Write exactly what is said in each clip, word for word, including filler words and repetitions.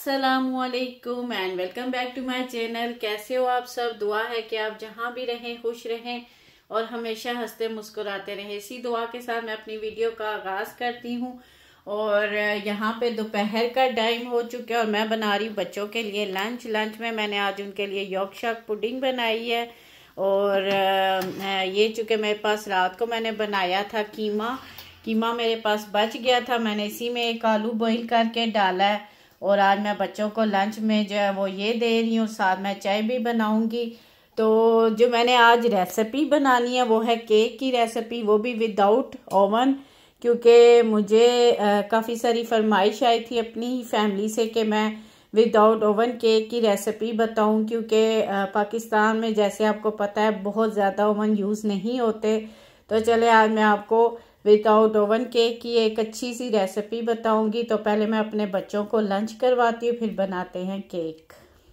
अस्सलामुअलैकुम and welcome back to my channel. कैसे हो आप सब? दुआ है कि आप जहां भी रहें खुश रहें और हमेशा हंसते मुस्कुराते रहें। इसी दुआ के साथ मैं अपनी वीडियो का आगाज करती हूं। और यहाँ पे दोपहर का टाइम हो चुका है और मैं बना रही हूँ बच्चों के लिए लंच। लंच में मैंने आज उनके लिए यॉर्कशायर पुडिंग बनाई है। और ये चूँकि मेरे पास रात को मैंने बनाया था कीमा कीमा मेरे पास बच गया था, मैंने इसी में एक आलू बॉईल करके डाला है। और आज मैं बच्चों को लंच में जो है वो ये दे रही हूँ, साथ में चाय भी बनाऊंगी। तो जो मैंने आज रेसिपी बनानी है वो है केक की रेसिपी, वो भी विदाउट ओवन, क्योंकि मुझे काफ़ी सारी फरमाइश आई थी अपनी फैमिली से कि मैं विदाउट ओवन केक की रेसिपी बताऊं। क्योंकि पाकिस्तान में जैसे आपको पता है बहुत ज़्यादा ओवन यूज़ नहीं होते। तो चले आज मैं आपको विदाउट ओवन केक की एक अच्छी सी रेसिपी बताऊंगी। तो पहले मैं अपने बच्चों को लंच करवाती हूँ, फिर बनाते हैं केक।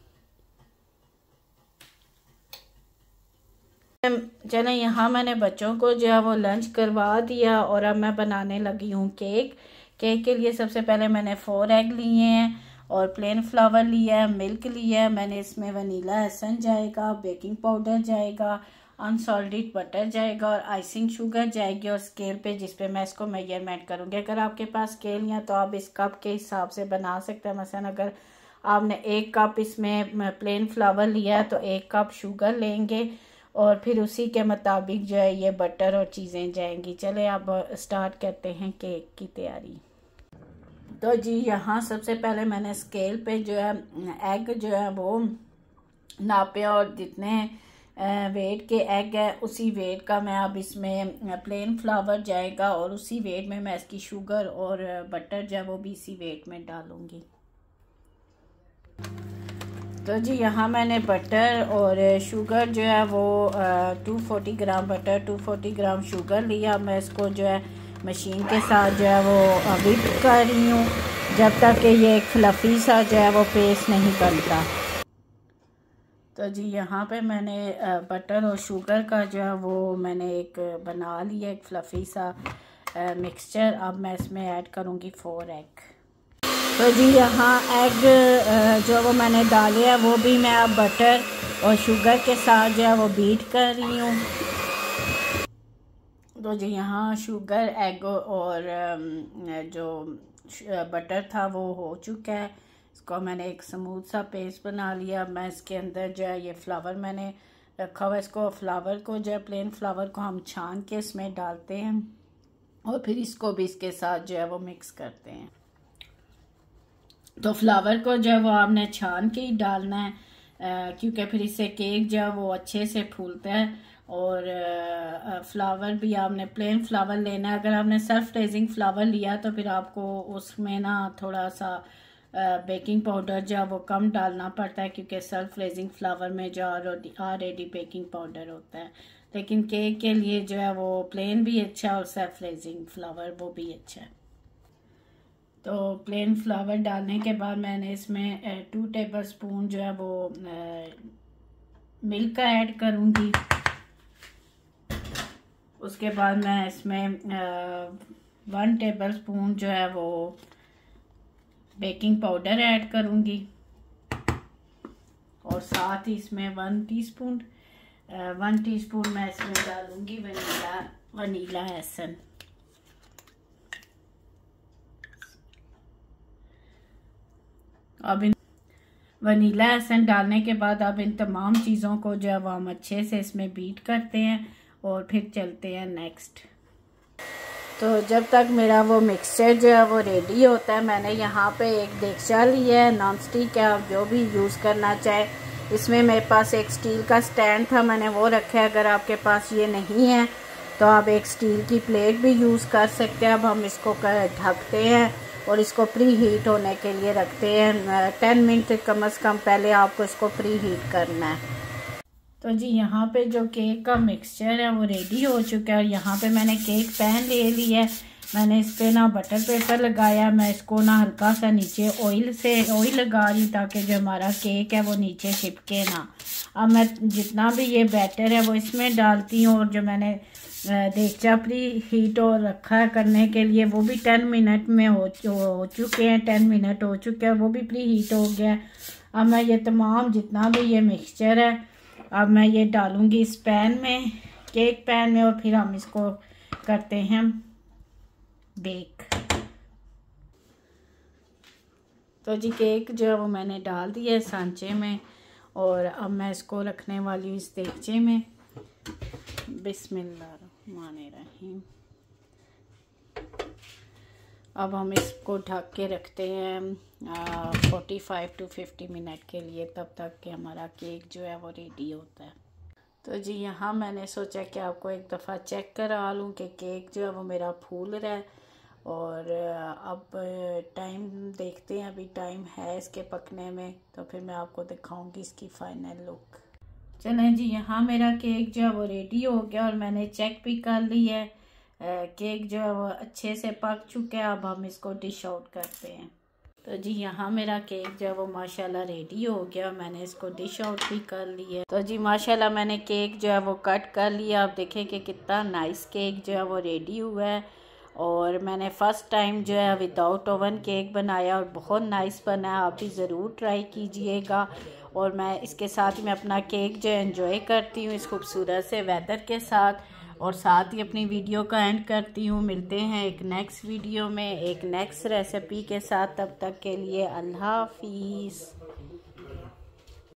चलें, यहाँ मैंने बच्चों को जो है वो लंच करवा दिया और अब मैं बनाने लगी हूँ केक। केक के लिए सबसे पहले मैंने फोर एग लिए हैं और प्लेन फ्लावर लिया है, मिल्क लिया है मैंने। इसमें वनीला एसेंस जाएगा, बेकिंग पाउडर जाएगा, अनसॉल्टेड बटर जाएगा और आइसिंग शुगर जाएगी। और स्केल पे जिस पे मैं इसको मेजरमेंट करूँगी, अगर आपके पास स्केल नहीं है तो आप इस कप के हिसाब से बना सकते हैं। मसलन अगर आपने एक कप इसमें प्लेन फ्लावर लिया है तो एक कप शुगर लेंगे और फिर उसी के मुताबिक जो है ये बटर और चीज़ें जाएंगी। चले अब स्टार्ट करते हैं केक की तैयारी। तो जी यहाँ सबसे पहले मैंने स्केल पे जो है एग जो है वो नापे और जितने वेट के एग है उसी वेट का मैं अब इसमें प्लेन फ्लावर जाएगा और उसी वेट में मैं इसकी शुगर और बटर जो है वो भी इसी वेट में डालूंगी। तो जी यहाँ मैंने बटर और शुगर जो है वो two forty gram butter two forty gram sugar लिया। मैं इसको जो है मशीन के साथ जो है वो व्हिप कर रही हूँ जब तक कि ये एक फ्लफी सा जो है वो पेस्ट नहीं बनता। तो जी यहाँ पे मैंने बटर और शुगर का जो है वो मैंने एक बना लिया एक फ्लफी सा मिक्सचर। अब मैं इसमें ऐड करूँगी फोर एग। तो जी यहाँ एग जो वो मैंने डाले है वो भी मैं अब बटर और शुगर के साथ जो है वो बीट कर रही हूँ। तो जी यहाँ शुगर एग और जो बटर था वो हो चुका है। इसको मैंने एक स्मूथ सा पेस्ट बना लिया। मैं इसके अंदर जो है ये फ्लावर मैंने रखा हुआ, इसको फ्लावर को जो है प्लेन फ्लावर को हम छान के इसमें डालते हैं और फिर इसको भी इसके साथ जो है वो मिक्स करते हैं। तो फ्लावर को जो है वो आपने छान के ही डालना है क्योंकि फिर इससे केक जो है वो अच्छे से फूलता है। और फ्लावर भी आपने प्लेन फ्लावर लेना है। अगर आपने सेल्फ रेजिंग फ्लावर लिया तो फिर आपको उसमें ना थोड़ा सा बेकिंग पाउडर जो है वो कम डालना पड़ता है क्योंकि सेल्फ रेजिंग फ्लावर में जो ऑलरेडी बेकिंग पाउडर होता है। लेकिन केक के लिए जो है वो प्लेन भी अच्छा है और सेल्फ रेजिंग फ्लावर वो भी अच्छा है। तो प्लेन फ्लावर डालने के बाद मैंने इसमें टू टेबल स्पून जो है वो मिल्क का ऐड करूँगी। उसके बाद मैं इसमें वन टेबल स्पून जो है वो बेकिंग पाउडर ऐड करूँगी और साथ ही इसमें वन टीस्पून वन टीस्पून मैं इसमें डालूँगी वनीला वनीला एसेंस। अब इन वनीला एसेंस डालने के बाद अब इन तमाम चीज़ों को जो है वो हम अच्छे से इसमें बीट करते हैं और फिर चलते हैं नेक्स्ट। तो जब तक मेरा वो मिक्सचर जो है वो रेडी होता है, मैंने यहाँ पे एक देगचा लिया है, नॉन स्टिक है, आप जो भी यूज़ करना चाहे। इसमें मेरे पास एक स्टील का स्टैंड था, मैंने वो रखा है। अगर आपके पास ये नहीं है तो आप एक स्टील की प्लेट भी यूज़ कर सकते हैं। अब हम इसको ढकते हैं और इसको प्री हीट होने के लिए रखते हैं। टेन मिनट कम अज़ कम पहले आपको इसको प्री हीट करना है। तो जी यहाँ पे जो केक का मिक्सचर है वो रेडी हो चुका है और यहाँ पे मैंने केक पैन ले लिया है। मैंने इस पे ना बटर पेपर लगाया। मैं इसको ना हल्का सा नीचे ऑयल से ऑयल लगा रही हूँ ताकि जो हमारा केक है वो नीचे चिपके ना। अब मैं जितना भी ये बैटर है वो इसमें डालती हूँ, और जो मैंने देगचा प्री हीट और रखा है करने के लिए वो भी टेन मिनट में हो, हो चुके हैं। टेन मिनट हो चुके हैं, वो भी प्री हीट हो गया। अब मैं ये तमाम जितना भी ये मिक्सचर है अब मैं ये डालूँगी इस पैन में, केक पैन में, और फिर हम इसको करते हैं बेक। तो जी केक जो है वो मैंने डाल दिया है सांचे में, और अब मैं इसको रखने वाली हूँ इस देगचे में। बिस्मिल्लाहिर्रहमानिर्रहीम। अब हम इसको ढक के रखते हैं forty five to fifty minute के लिए, तब तक कि हमारा केक जो है वो रेडी होता है। तो जी यहाँ मैंने सोचा कि आपको एक दफ़ा चेक करा लूँ कि केक जो है वो मेरा फूल रहा है। और अब टाइम देखते हैं, अभी टाइम है इसके पकने में, तो फिर मैं आपको दिखाऊंगी इसकी फ़ाइनल लुक। चलें जी, यहाँ मेरा केक जो है वो रेडी हो गया और मैंने चेक भी कर ली है। केक जो है वो अच्छे से पक चुका है। अब हम इसको डिश आउट करते हैं। तो जी यहाँ मेरा केक जो है वो माशाल्लाह रेडी हो गया, मैंने इसको डिश आउट भी कर लिया है। तो जी माशाल्लाह मैंने केक जो है वो कट कर लिया। आप देखें कि कितना नाइस केक जो है वो रेडी हुआ है। और मैंने फ़र्स्ट टाइम जो है विदाउट ओवन केक बनाया और बहुत नाइस बना है। आप भी ज़रूर ट्राई कीजिएगा। और मैं इसके साथ में अपना केक जो एंजॉय करती हूँ इस खूबसूरत से वेदर के साथ, और साथ ही अपनी वीडियो का एंड करती हूँ। मिलते हैं एक नेक्स्ट वीडियो में एक नेक्स्ट रेसिपी के साथ। तब तक के लिए अल्लाह हाफिज़।